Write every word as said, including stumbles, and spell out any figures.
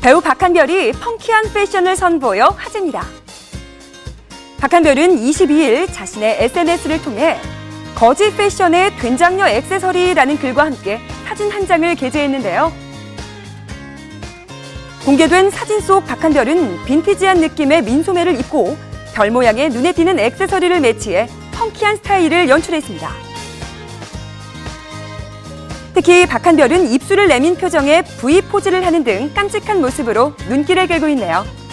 배우 박한별이 펑키한 패션을 선보여 화제입니다. 박한별은 이십이일 자신의 에스엔에스를 통해 거지 패션의 된장녀 액세서리라는 글과 함께 사진 한 장을 게재했는데요. 공개된 사진 속 박한별은 빈티지한 느낌의 민소매를 입고 별 모양의 눈에 띄는 액세서리를 매치해 펑키한 스타일을 연출했습니다. 특히 박한별은 입술을 내민 표정에 브이 포즈를 하는 등 깜찍한 모습으로 눈길을 끌고 있네요.